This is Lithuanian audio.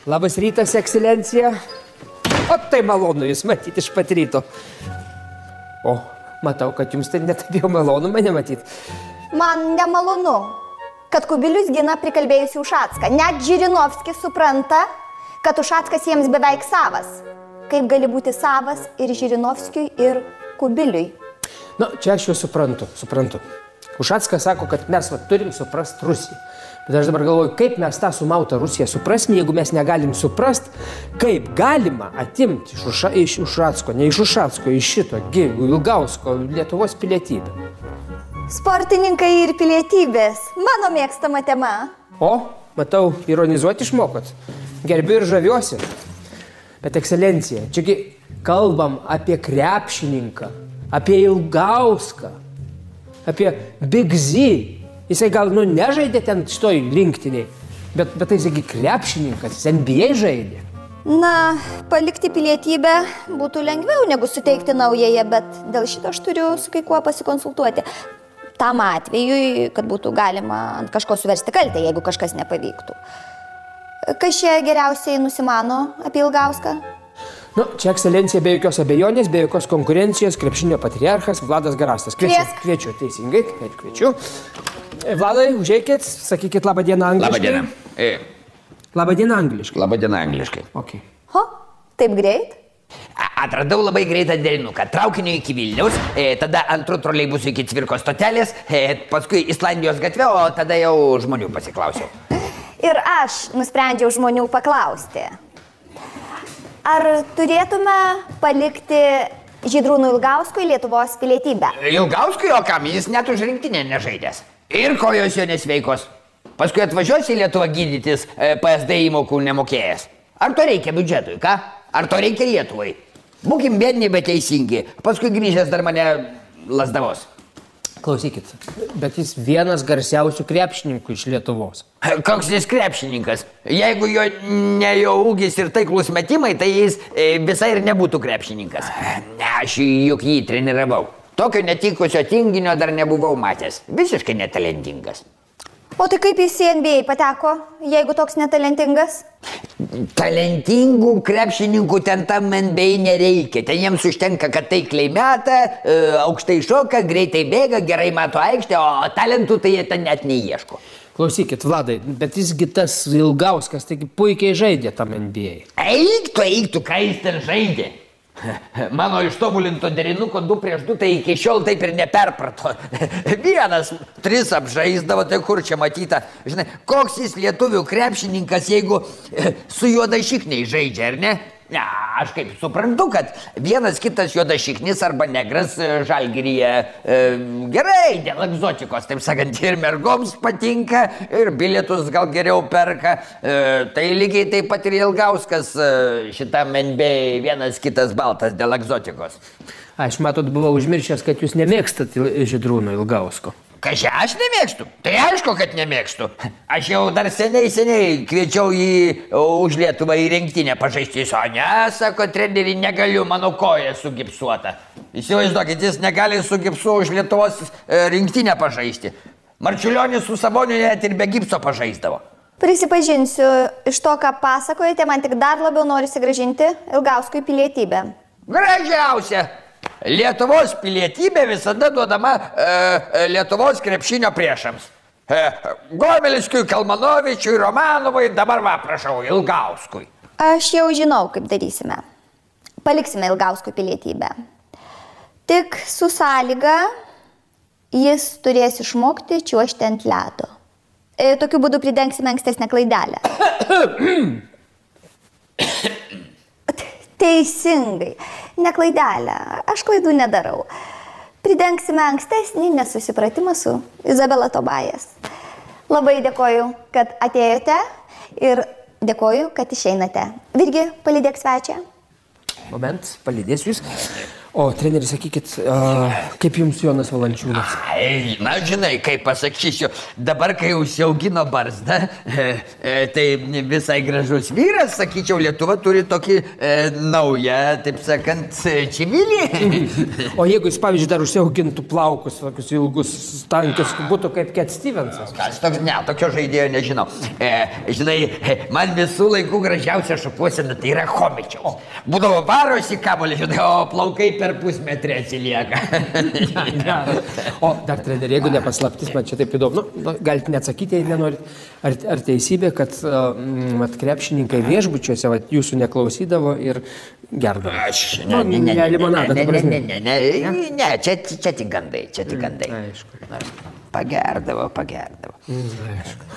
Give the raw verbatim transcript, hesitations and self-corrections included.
Labas rytas, ekscelencija. O tai malonu jūs matyti iš pat ryto. O, matau, kad jums tai net jau malonu mane matyti. Man nemalonu, kad Kubilius gina prikalbėjusi Ušacką. Net Žirinovskis supranta, kad Ušackas jiems beveik savas. Kaip gali būti savas ir Žirinovskiui, ir Kubiliui? Na, čia aš jau suprantu, suprantu. Ušackas sako, kad mes va, turim suprast Rusiją. Bet aš dabar galvoju, kaip mes tą sumautą Rusiją suprasim, jeigu mes negalim suprast, kaip galima atimti iš, Uša, iš Ušacko, ne iš Ušacko, iš šito, Ilgausko, Lietuvos pilietybę. Sportininkai ir pilietybės. Mano mėgstama tema. O, matau, ironizuoti išmokot. Gerbiu ir žaviuosi. Bet ekscelencija, čiagi kalbam apie krepšininką, apie Ilgauską, apie Big Z. Jisai gal, nu, nežaidė ten šitoj rinktiniai, bet, bet tai, saky, krepšininkas, jis N B A žaidė. Na, palikti pilietybę būtų lengviau negu suteikti naująją, bet dėl šito aš turiu su kai kuo pasikonsultuoti. Tam atvejui, kad būtų galima ant kažko suversti kaltę, jeigu kažkas nepavyktų. Kas čia geriausiai nusimano apie Ilgauską? Nu, čia ekscelencija be jokios abejonės, be jokios konkurencijos, krepšinio patriarchas Vladas Garastas. Kviečiu, kviečiu, teisingai, kviečiu. Vladai, užeikit, sakykit labą dieną angliškai. Labą dieną. E. Labą dieną angliškai. Labą dieną angliškai. Okay. Ho, taip greit? Atradau labai greitą derinuką. Traukiniu iki Vilniaus, e, tada antru troleibusų iki Cvirkos stotelės, e, paskui Islandijos gatvė, o tada jau žmonių pasiklausiau. Ir aš nusprendžiau žmonių paklausti. Ar turėtume palikti Žydrūnui Ilgauskui Lietuvos pilietybę? Ilgauskui, o kam? Jis net už rinktinę nežaidęs. Ir kojos jo nesveikos. Paskui atvažiuosi į Lietuvą gydytis P S D įmokų nemokėjęs. Ar to reikia biudžetui, ką? Ar to reikia Lietuvai? Būkim biedni, bet teisingi. Paskui grįžęs dar mane lasdavos. Klausykit, bet jis vienas garsiausių krepšininkų iš Lietuvos. Koks jis krepšininkas? Jeigu jo ne jo ūgis ir taiklus metimai, tai jis e, visai ir nebūtų krepšininkas. Ne, aš juk jį treniravau. Tokio netikusio tinginio dar nebuvau matęs. Visiškai netalentingas. O tai kaip jis į N B A pateko, jeigu toks netalentingas? Talentingų krepšininkų ten tam N B A nereikia. Ten jiems užtenka, kad taikliai meta, aukštai šoka, greitai bėga, gerai mato aikštę, o talentų tai jie ten net neieško. Klausykit, Vladai, bet jisgi tas Ilgauskas taigi puikiai žaidė tam N B A. Eiktų, eiktų, ką jis ten žaidė. Mano ištobulinto derinuko du prieš du, tai iki šiol taip ir neperprato. Vienas tris apžaisdavo, tai kur čia matyta. Žinai, koks jis lietuvių krepšininkas, jeigu su juodašikniai žaidžia, ar ne? Ne, aš kaip suprantu, kad vienas kitas juodašiknis arba negras Žalgiryje e, gerai, dėl egzotikos, taip sakant, ir mergoms patinka, ir bilietus gal geriau perka. E, tai lygiai taip pat ir Ilgauskas e, šitam N B A vienas kitas baltas dėl egzotikos. Aš matot, buvau užmiršęs, kad jūs nemėgstat Žydrūno Ilgausko. Kažia, aš nemėgstu. Tai aišku, kad nemėgstu. Aš jau dar seniai, seniai kviečiau jį už Lietuvą į rinktinę pažaisti. O ne, sako treneri, negaliu, mano koja sugipsuota. Įsivaizduokit, jis negali su gipsu už Lietuvos rinktinę pažaisti. Marčiulionis su Saboniu net ir be gipso pažaisdavo. Prisipažinsiu, iš to, ką pasakojate, man tik dar labiau norisi grąžinti Ilgauskui pilietybę. Gražiausia! Lietuvos pilietybė visada duodama e, Lietuvos krepšinio priešams. E, Gomelskiui, Kalmanovičiui, Romanovui, dabar va, prašau, Ilgauskui. Aš jau žinau, kaip darysime. Paliksime Ilgauskui pilietybę. Tik su sąlyga, jis turės išmokti čiuožti ant ledo. E, tokiu būdu pridengsime ankstesnę klaidelę. Teisingai. Ne klaidelę. Aš klaidų nedarau. Pridengsime ankstesnį nesusipratimą su Izabela Tobajas. Labai dėkoju, kad atėjote ir dėkoju, kad išeinate. Virgi, palydėk svečią. Moment, palydėsiu jūs. O, treneri, sakykit, uh, kaip jums Jonas Valančiūnas? Ai, na, žinai, kaip pasakysiu, dabar, kai užsiaugino barzdą, e, e, tai visai gražus vyras, sakyčiau, Lietuva turi tokį e, naują, taip sakant, čivilį. O jeigu jis, pavyzdžiui, dar užsiaugintų plaukus, tokius ilgus, tankius, būtų kaip Cat Stevensas? Kas toks, ne, tokio žaidėjo nežinau. E, žinai, man visų laikų gražiausia šukuosena tai yra Chomičiaus. Būdavo varosi kamuolį, žinai, o plaukai per pusmetrį atsilieka. O dar treneri, jeigu nepaslaptis, man čia taip įdomu, nu, galite neatsakyti, jei nenorit, ar, ar teisybė, kad uh, krepšininkai viešbučiuose vat, jūsų neklausydavo ir gerdavo? Aš, ne, ne, ne, ne, limonadą, ne, ta ne, prasme. ne, ne, ne, ne, čia, čia tik gandai, čia tik gandai. Aišku. Pagerdavo, pagerdavo. Aišku.